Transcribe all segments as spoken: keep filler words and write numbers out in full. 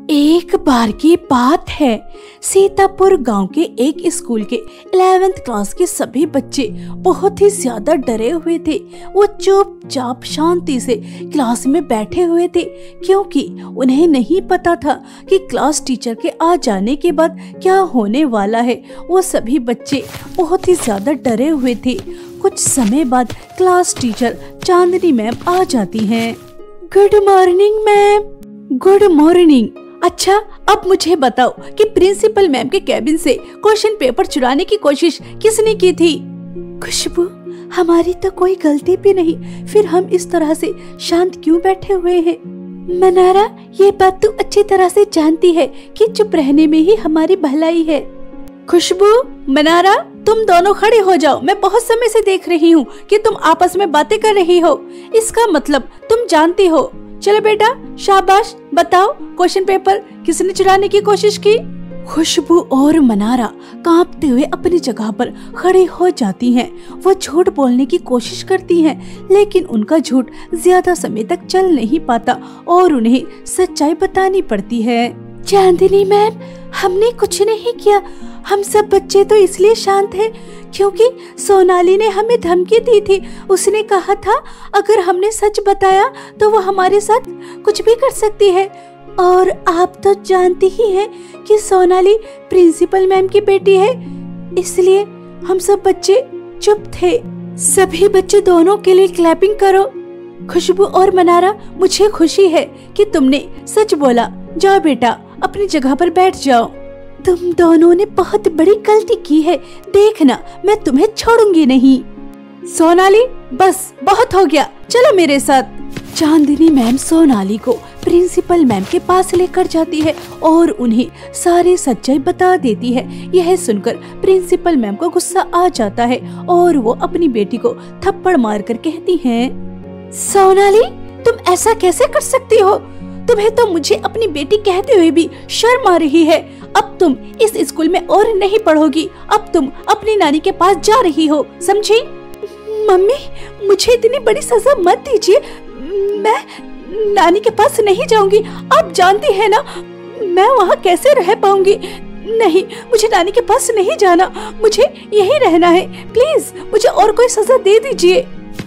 एक बार की बात है, सीतापुर गांव के एक स्कूल के इलेवेंथ क्लास के सभी बच्चे बहुत ही ज्यादा डरे हुए थे। वो चुपचाप शांति से क्लास में बैठे हुए थे, क्योंकि उन्हें नहीं पता था कि क्लास टीचर के आ जाने के बाद क्या होने वाला है। वो सभी बच्चे बहुत ही ज्यादा डरे हुए थे। कुछ समय बाद क्लास टीचर चांदनी मैम आ जाती हैं। Good morning ma'am. Good morning. अच्छा, अब मुझे बताओ कि प्रिंसिपल मैम के कैबिन से क्वेश्चन पेपर चुराने की कोशिश किसने की थी? खुशबू, हमारी तो कोई गलती भी नहीं, फिर हम इस तरह से शांत क्यों बैठे हुए हैं? मनारा, ये बात तू अच्छी तरह से जानती है कि चुप रहने में ही हमारी भलाई है। खुशबू, मनारा, तुम दोनों खड़े हो जाओ। मैं बहुत समय से देख रही हूँ कि तुम आपस में बातें कर रही हो। इसका मतलब तुम जानती हो। चलो बेटा, शाबाश, बताओ क्वेश्चन पेपर किसने चुराने की कोशिश की? खुशबू और मनारा कांपते हुए अपनी जगह पर खड़ी हो जाती हैं। वो झूठ बोलने की कोशिश करती हैं, लेकिन उनका झूठ ज्यादा समय तक चल नहीं पाता और उन्हें सच्चाई बतानी पड़ती है। चांदनी मैम, हमने कुछ नहीं किया। हम सब बच्चे तो इसलिए शांत हैं क्योंकि सोनाली ने हमें धमकी दी थी। उसने कहा था अगर हमने सच बताया तो वो हमारे साथ कुछ भी कर सकती है। और आप तो जानती ही हैं कि सोनाली प्रिंसिपल मैम की बेटी है, इसलिए हम सब बच्चे चुप थे। सभी बच्चे दोनों के लिए क्लैपिंग करो। खुशबू और मनारा, मुझे खुशी है कि तुमने सच बोला। जाओ बेटा, अपनी जगह पर बैठ जाओ। तुम दोनों ने बहुत बड़ी गलती की है, देखना मैं तुम्हें छोड़ूंगी नहीं। सोनाली, बस बहुत हो गया, चलो मेरे साथ। चांदनी मैम सोनाली को प्रिंसिपल मैम के पास लेकर जाती है और उन्हें सारी सच्चाई बता देती है। यह सुनकर प्रिंसिपल मैम को गुस्सा आ जाता है और वो अपनी बेटी को थप्पड़ मारकर कहती हैं, सोनाली, तुम ऐसा कैसे कर सकती हो? तुम्हें तो मुझे अपनी बेटी कहते हुए भी शर्म आ रही है। अब तुम इस स्कूल में और नहीं पढ़ोगी। अब तुम अपनी नानी के पास जा रही हो, समझी? मम्मी, मुझे इतनी बड़ी सजा मत दीजिए। मैं नानी के पास नहीं जाऊंगी। आप जानती है ना मैं वहाँ कैसे रह पाऊंगी। नहीं, मुझे नानी के पास नहीं जाना, मुझे यहीं रहना है। प्लीज मुझे और कोई सजा दे दीजिए।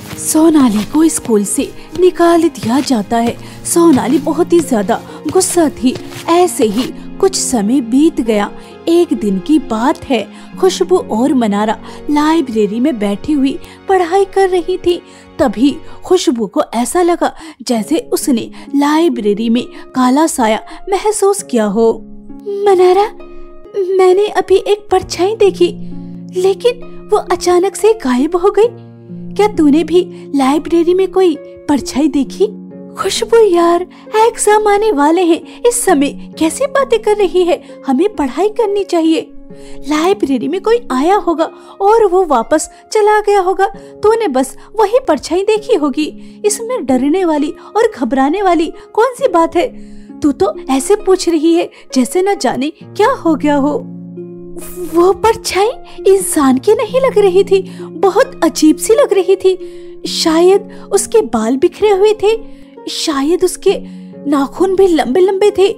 सोनाली को स्कूल से निकाल दिया जाता है। सोनाली बहुत ही ज्यादा गुस्सा थी। ऐसे ही कुछ समय बीत गया। एक दिन की बात है, खुशबू और मनारा लाइब्रेरी में बैठी हुई पढ़ाई कर रही थी। तभी खुशबू को ऐसा लगा जैसे उसने लाइब्रेरी में काला साया महसूस किया हो। मनारा, मैंने अभी एक परछाई देखी, लेकिन वो अचानक से गायब हो गई। क्या तूने भी लाइब्रेरी में कोई परछाई देखी? खुशबू यार, एग्जाम आने वाले हैं, इस समय कैसी बातें कर रही है? हमें पढ़ाई करनी चाहिए। लाइब्रेरी में कोई आया होगा और वो वापस चला गया होगा। तूने बस वही परछाई देखी होगी। इसमें डरने वाली और घबराने वाली कौन सी बात है? तू तो ऐसे पूछ रही है जैसे न जाने क्या हो गया हो। वो परछाई इंसान की नहीं लग रही थी, बहुत अजीब सी लग रही थी। शायद उसके बाल बिखरे हुए थे, शायद उसके नाखून भी लंबे लंबे थे,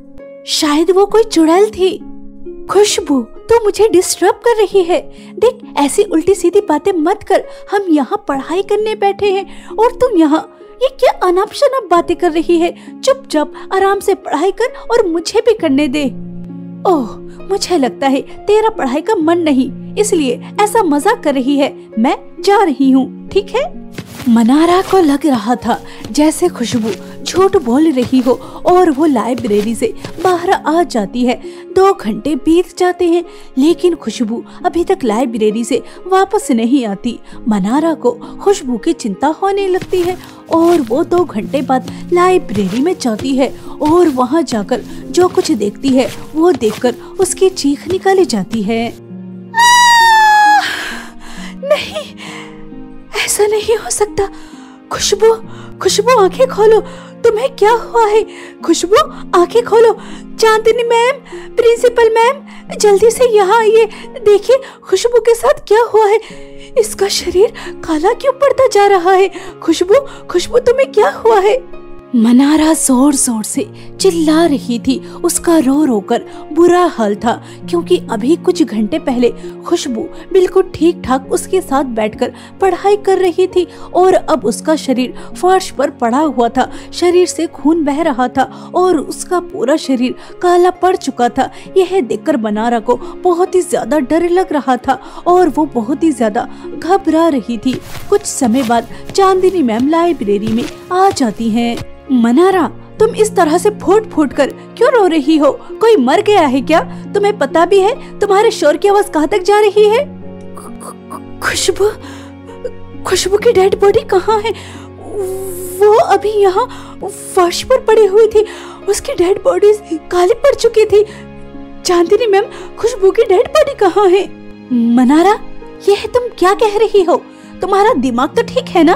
शायद वो कोई चुड़ैल थी। खुशबू, तो मुझे डिस्टर्ब कर रही है। देख, ऐसी उल्टी सीधी बातें मत कर। हम यहाँ पढ़ाई करने बैठे हैं और तुम यहाँ ये क्या अनाप शनाप बातें कर रही है? चुपचाप आराम से पढ़ाई कर और मुझे भी करने दे। ओह, मुझे लगता है तेरा पढ़ाई का मन नहीं, इसलिए ऐसा मजाक कर रही है। मैं जा रही हूँ, ठीक है? मनारा को लग रहा था जैसे खुशबू झूठ बोल रही हो और वो लाइब्रेरी से बाहर आ जाती है। दो घंटे बीत जाते हैं, लेकिन खुशबू अभी तक लाइब्रेरी से वापस नहीं आती। मनारा को खुशबू की चिंता होने लगती है और वो दो घंटे बाद लाइब्रेरी में जाती है और वहाँ जाकर जो कुछ देखती है वो देखकर उसकी चीख निकाली जाती है। नहीं, ऐसा नहीं हो सकता। खुशबू, खुशबू, आंखें खोलो, तुम्हें क्या हुआ है? खुशबू, आंखें खोलो। चांदनी मैम, प्रिंसिपल मैम, जल्दी से यहाँ आइए। देखिए खुशबू के साथ क्या हुआ है। इसका शरीर काला क्यों पड़ता जा रहा है? खुशबू, खुशबू, तुम्हें क्या हुआ है? मनारा जोर जोर से चिल्ला रही थी। उसका रो रो कर बुरा हाल था, क्योंकि अभी कुछ घंटे पहले खुशबू बिल्कुल ठीक ठाक उसके साथ बैठकर पढ़ाई कर रही थी और अब उसका शरीर फर्श पर पड़ा हुआ था। शरीर से खून बह रहा था और उसका पूरा शरीर काला पड़ चुका था। यह देखकर मनारा को बहुत ही ज्यादा डर लग रहा था और वो बहुत ही ज्यादा घबरा रही थी। कुछ समय बाद चांदनी मैम लाइब्रेरी में आ जाती हैं। मनारा, तुम इस तरह से फूट फूट कर क्यों रो रही हो? कोई मर गया है क्या? तुम्हें पता भी है तुम्हारे शोर की आवाज कहाँ तक जा रही है? खुशबू, खुशबू की डेड बॉडी कहाँ है? वो अभी यहाँ फर्श पर पड़ी हुई थी। उसकी डेड बॉडी काली पड़ चुकी थी। चांदनी मैम, खुशबू की डेड बॉडी कहाँ है? मनारा, यह तुम क्या कह रही हो? तुम्हारा दिमाग तो ठीक है ना?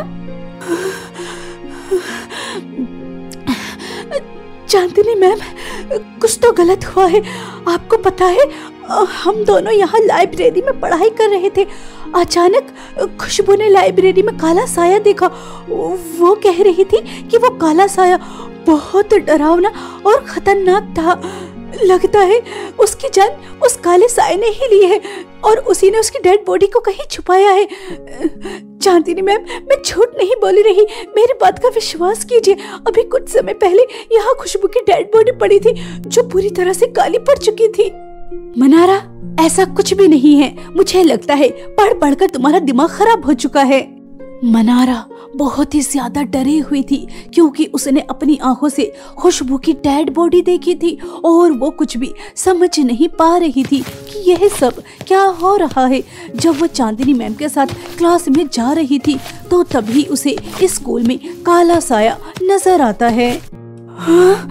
चांदनी मैम, कुछ तो गलत हुआ है। आपको पता है, हम दोनों यहाँ लाइब्रेरी में पढ़ाई कर रहे थे। अचानक खुशबू ने लाइब्रेरी में काला साया देखा। वो कह रही थी कि वो काला साया बहुत डरावना और खतरनाक था। लगता है उसकी जान उस काले साये ने ही ली है और उसी ने उसकी डेड बॉडी को कहीं छुपाया है। चांदनी मैम, मैं झूठ नहीं बोल रही, मेरी बात का विश्वास कीजिए। अभी कुछ समय पहले यहाँ खुशबू की डेड बॉडी पड़ी थी जो पूरी तरह से काली पड़ चुकी थी। मनारा, ऐसा कुछ भी नहीं है। मुझे लगता है पढ़ पढ़कर तुम्हारा दिमाग खराब हो चुका है। मनारा बहुत ही ज्यादा डरी हुई थी, क्योंकि उसने अपनी आंखों से खुशबू की डेड बॉडी देखी थी और वो कुछ भी समझ नहीं पा रही थी कि यह सब क्या हो रहा है। जब वो चांदनी मैम के साथ क्लास में जा रही थी तो तभी उसे स्कूल में काला साया नजर आता है। हाँ?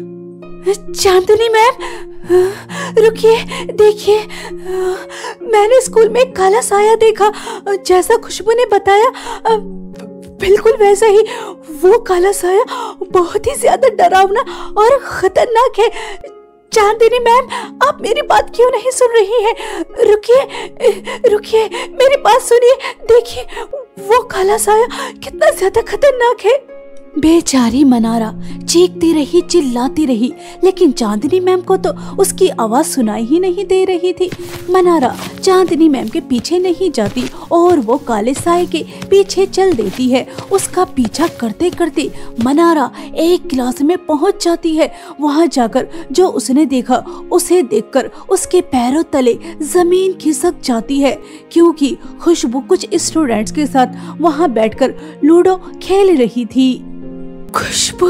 चांदनी मैम, रुकिए, देखिए, मैंने स्कूल में एक काला साया देखा। जैसा खुशबू ने बताया, बिल्कुल वैसा ही। वो काला साया बहुत ही ज्यादा डरावना और खतरनाक है। चांदनी मैम, आप मेरी बात क्यों नहीं सुन रही हैं? रुकिए, रुकिए, मेरी बात सुनिए। देखिए, वो काला साया कितना ज्यादा खतरनाक है। बेचारी मनारा चीखती रही, चिल्लाती रही, लेकिन चांदनी मैम को तो उसकी आवाज सुनाई ही नहीं दे रही थी। मनारा चांदनी मैम के पीछे नहीं जाती और वो काले साये के पीछे चल देती है। उसका पीछा करते करते मनारा एक क्लास में पहुंच जाती है। वहां जाकर जो उसने देखा, उसे देखकर उसके पैरों तले जमीन खिसक जाती है, क्योंकि खुशबू कुछ स्टूडेंट्स के साथ वहां बैठकर लूडो खेल रही थी। खुशबू,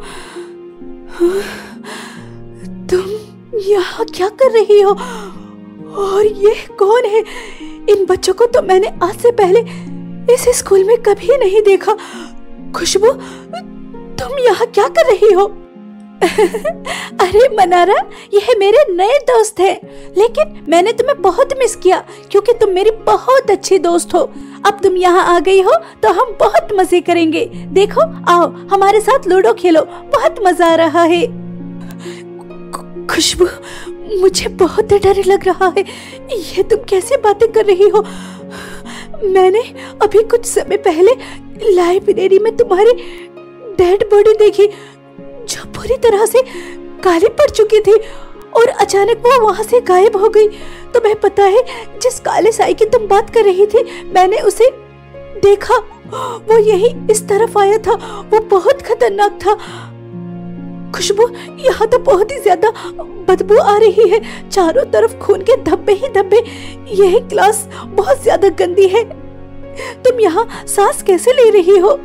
तुम यहाँ क्या कर रही हो? और ये कौन है? इन बच्चों को तो मैंने आज से पहले इस स्कूल में कभी नहीं देखा। खुशबू, तुम यहाँ क्या कर रही हो? अरे मनारा, यह मेरे नए दोस्त हैं, लेकिन मैंने तुम्हें बहुत मिस किया क्योंकि तुम मेरी बहुत अच्छी दोस्त हो। अब तुम यहाँ आ गई हो तो हम बहुत मजे करेंगे। देखो, आओ हमारे साथ लूडो खेलो, बहुत मजा आ रहा है। खुशबू, मुझे बहुत डर लग रहा है। ये तुम कैसे बातें कर रही हो? मैंने अभी कुछ समय पहले लाइब्रेरी में तुम्हारी डेड बॉडी देखी जो पूरी तरह से काली पड़ चुकी थी और अचानक वो वहां से गायब हो गई। तुम्हें पता है, जिस काले साये की तुम बात कर रही थी, मैंने उसे देखा। वो यही इस तरफ आया था। वो बहुत खतरनाक था। खुशबू, यहाँ तो बहुत ही ज्यादा बदबू आ रही है। चारों तरफ खून के धब्बे ही धब्बे। यह क्लास बहुत ज्यादा गंदी है। तुम यहाँ सांस कैसे ले रही हो?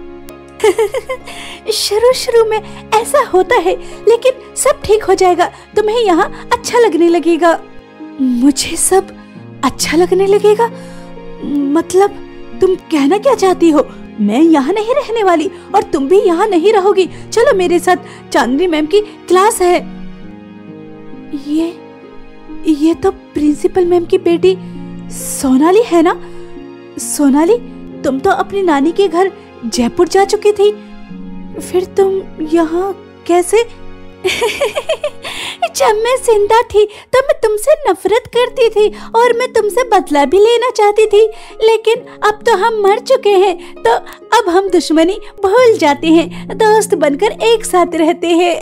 शुरू शुरू में ऐसा होता है, लेकिन सब ठीक हो जाएगा। तुम्हें यहाँ अच्छा लगने लगेगा। मुझे सब अच्छा लगने लगेगा? मतलब तुम कहना क्या चाहती हो? मैं यहाँ नहीं रहने वाली और तुम भी यहाँ नहीं रहोगी। चलो मेरे साथ, चांदनी मैम की क्लास है। ये ये तो प्रिंसिपल मैम की बेटी सोनाली है ना? सोनाली, तुम तो अपनी नानी के घर जयपुर जा चुकी थी, फिर तुम यहाँ कैसे? जब मैं जिंदा थी तो मैं तुमसे नफरत करती थी और मैं तुमसे बदला भी लेना चाहती थी, लेकिन अब तो हम मर चुके हैं तो अब हम दुश्मनी भूल जाते हैं, दोस्त बनकर एक साथ रहते हैं।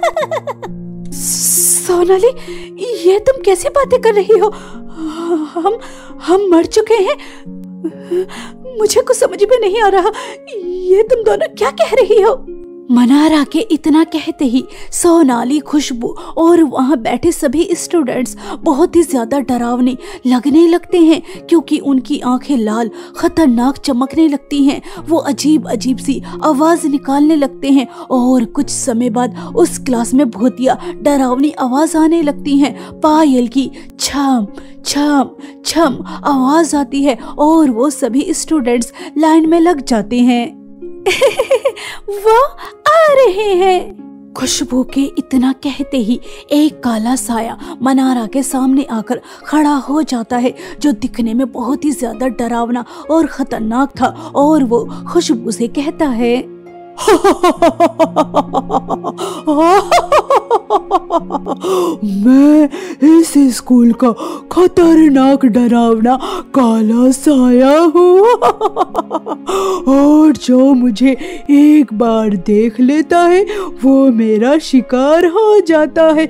सोनाली, ये तुम कैसी बातें कर रही हो? हम हम मर चुके हैं? मुझे कुछ समझ में नहीं आ रहा, ये तुम दोनों क्या कह रही हो? मनारा के इतना कहते ही सोनाली, खुशबू और वहाँ बैठे सभी स्टूडेंट्स बहुत ही ज्यादा डरावने लगने लगते हैं, क्योंकि उनकी आंखें लाल खतरनाक चमकने लगती हैं। वो अजीब अजीब सी आवाज निकालने लगते हैं और कुछ समय बाद उस क्लास में भूतिया डरावनी आवाज आने लगती हैं। पायल की छम छम छम आवाज आती है और वो सभी स्टूडेंट्स लाइन में लग जाते हैं। वो आ रहे हैं। खुशबू के इतना कहते ही एक काला साया मनारा के सामने आकर खड़ा हो जाता है, जो दिखने में बहुत ही ज्यादा डरावना और खतरनाक था, और वो खुशबू से कहता है, मैं इस स्कूल का खतरनाक डरावना काला साया हूँ और जो मुझे एक बार देख लेता है वो मेरा शिकार हो जाता है।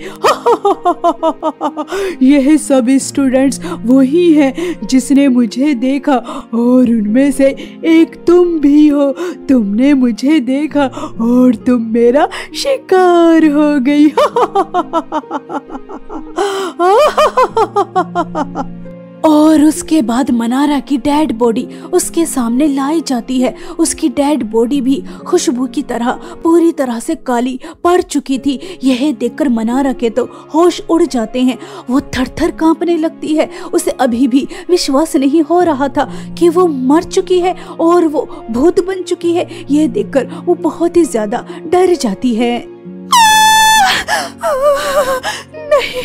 यह सब स्टूडेंट्स वही हैं जिसने मुझे देखा और उनमें से एक तुम भी हो। तुमने मुझे देखा और तुम मेरा शिकार हो गई। और उसके बाद मनारा की डेड बॉडी उसके सामने लाई जाती है। उसकी डेड बॉडी भी खुशबू की तरह पूरी तरह से काली पड़ चुकी थी। यह देखकर मनारा के तो होश उड़ जाते हैं। वो थर-थर कांपने लगती है। उसे अभी भी विश्वास नहीं हो रहा था कि वो मर चुकी है और वो भूत बन चुकी है। यह देखकर वो बहुत ही ज्यादा डर जाती है। नहीं,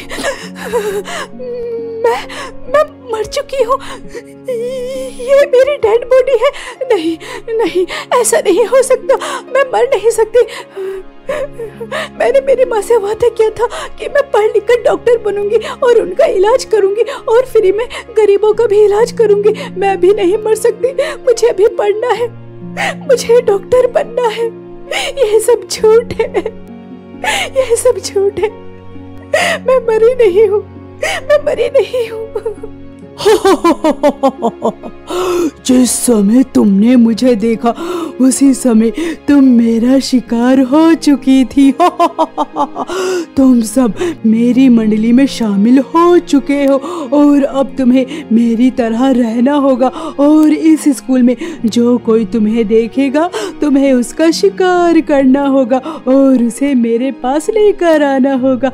मैं मैं मर चुकी हूँ। ये मेरी डेड बॉडी है। नहीं नहीं, ऐसा नहीं हो सकता। मैं मर नहीं सकती। मैंने मेरी माँ से वादा किया था कि मैं पढ़ लिख कर डॉक्टर बनूंगी और उनका इलाज करूंगी और फ्री में गरीबों का भी इलाज करूंगी। मैं अभी नहीं मर सकती। मुझे अभी पढ़ना है, मुझे डॉक्टर बनना है। यह सब झूठ है, यह सब झूठ है। मैं मरी नहीं हूँ, मैं मरी नहीं हूँ। जिस समय तुमने मुझे देखा उसी समय तुम मेरा शिकार हो चुकी थी। तुम सब मेरी मंडली में शामिल हो चुके हो और अब तुम्हें मेरी तरह रहना होगा और इस स्कूल में जो कोई तुम्हें देखेगा तुम्हें उसका शिकार करना होगा और उसे मेरे पास लेकर आना होगा।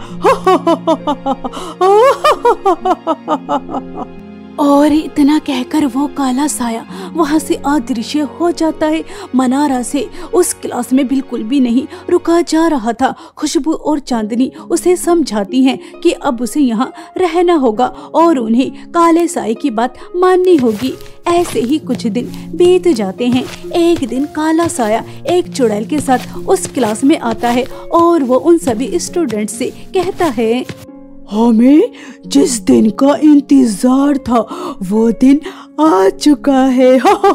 और इतना कहकर वो काला साया वहां से अदृश्य हो जाता है। मनारा से उस क्लास में बिल्कुल भी नहीं रुका जा रहा था। खुशबू और चांदनी उसे समझाती हैं कि अब उसे यहाँ रहना होगा और उन्हें काले साए की बात माननी होगी। ऐसे ही कुछ दिन बीत जाते हैं। एक दिन काला साया एक चुड़ैल के साथ उस क्लास में आता है और वो उन सभी स्टूडेंट्स से कहता है, हमें जिस दिन का इंतजार था वो दिन आ चुका है।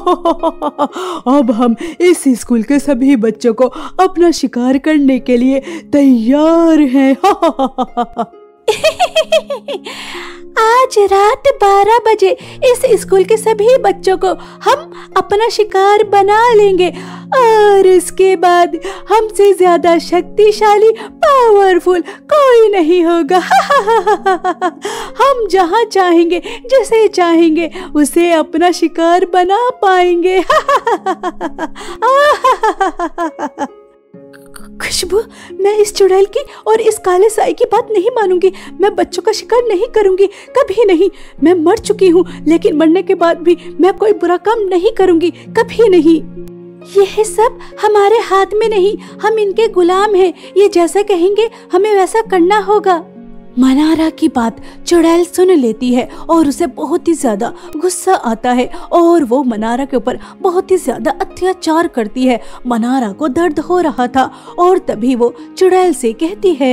अब हम इस स्कूल के सभी बच्चों को अपना शिकार करने के लिए तैयार हैं। आज रात बारह बजे इस स्कूल के सभी बच्चों को हम अपना शिकार बना लेंगे और इसके बाद हमसे ज्यादा शक्तिशाली पावरफुल कोई नहीं होगा। हम जहाँ चाहेंगे जिसे चाहेंगे उसे अपना शिकार बना पाएंगे। खुशबू, मैं इस चुड़ैल की और इस काले साए की बात नहीं मानूंगी। मैं बच्चों का शिकार नहीं करूंगी, कभी नहीं। मैं मर चुकी हूँ लेकिन मरने के बाद भी मैं कोई बुरा काम नहीं करूंगी, कभी नहीं। यह सब हमारे हाथ में नहीं, हम इनके गुलाम हैं। ये जैसा कहेंगे हमें वैसा करना होगा। मनारा की बात चुड़ैल सुन लेती है और उसे बहुत ही ज्यादा गुस्सा आता है और वो मनारा के ऊपर बहुत ही ज्यादा अत्याचार करती है। मनारा को दर्द हो रहा था और तभी वो चुड़ैल से कहती है,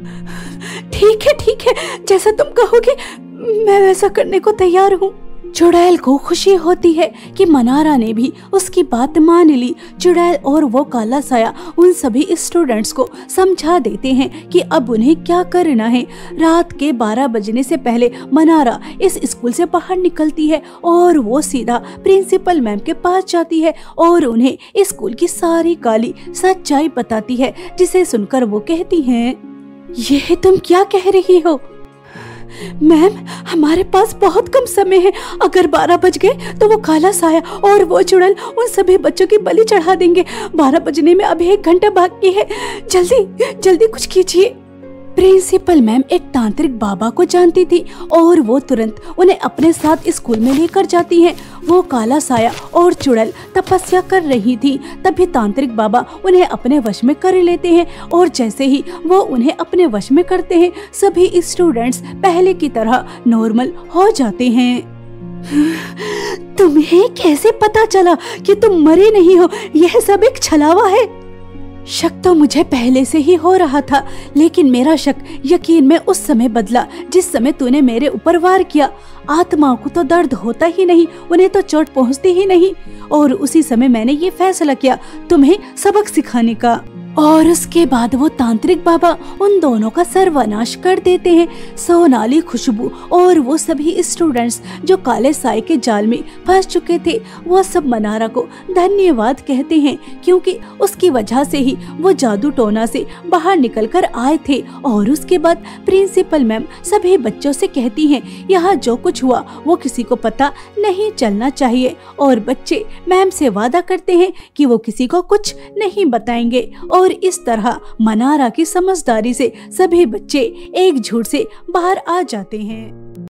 ठीक है ठीक है, जैसा तुम कहोगे मैं वैसा करने को तैयार हूँ। चुड़ैल को खुशी होती है कि मनारा ने भी उसकी बात मान ली। चुड़ैल और वो काला साया उन सभी स्टूडेंट्स को समझा देते हैं कि अब उन्हें क्या करना है। रात के बारह बजने से पहले मनारा इस स्कूल से बाहर निकलती है और वो सीधा प्रिंसिपल मैम के पास जाती है और उन्हें स्कूल की सारी काली सच्चाई बताती है, जिसे सुनकर वो कहती हैं, यह तुम क्या कह रही हो? मैम, हमारे पास बहुत कम समय है। अगर बारह बज गए तो वो काला साया और वो चुड़ैल उन सभी बच्चों की बलि चढ़ा देंगे। बारह बजने में अभी एक घंटा बाकी है। जल्दी जल्दी कुछ कीजिए। प्रिंसिपल मैम एक तांत्रिक बाबा को जानती थी और वो तुरंत उन्हें अपने साथ स्कूल में लेकर जाती हैं। वो काला साया और चुड़ैल तपस्या कर रही थी, तभी तांत्रिक बाबा उन्हें अपने वश में कर लेते हैं और जैसे ही वो उन्हें अपने वश में करते हैं, सभी स्टूडेंट्स पहले की तरह नॉर्मल हो जाते हैं। तुम्हें कैसे पता चला कि तुम मरे नहीं हो? यह सब एक छलावा है। शक तो मुझे पहले से ही हो रहा था, लेकिन मेरा शक यकीन में उस समय बदला जिस समय तूने मेरे ऊपर वार किया। आत्माओं को तो दर्द होता ही नहीं, उन्हें तो चोट पहुंचती ही नहीं, और उसी समय मैंने ये फैसला किया तुम्हें सबक सिखाने का। और उसके बाद वो तांत्रिक बाबा उन दोनों का सर्वनाश कर देते हैं। सोनाली, खुशबू और वो सभी स्टूडेंट्स जो काले साए के जाल में फंस चुके थे, वो सब मनारा को धन्यवाद कहते हैं, क्योंकि उसकी वजह से ही वो जादू टोना से बाहर निकल कर आए थे। और उसके बाद प्रिंसिपल मैम सभी बच्चों से कहती हैं, यहाँ जो कुछ हुआ वो किसी को पता नहीं चलना चाहिए, और बच्चे मैम से वादा करते हैं कि वो किसी को कुछ नहीं बताएंगे। और इस तरह मनारा की समझदारी से सभी बच्चे एकजुट से बाहर आ जाते हैं।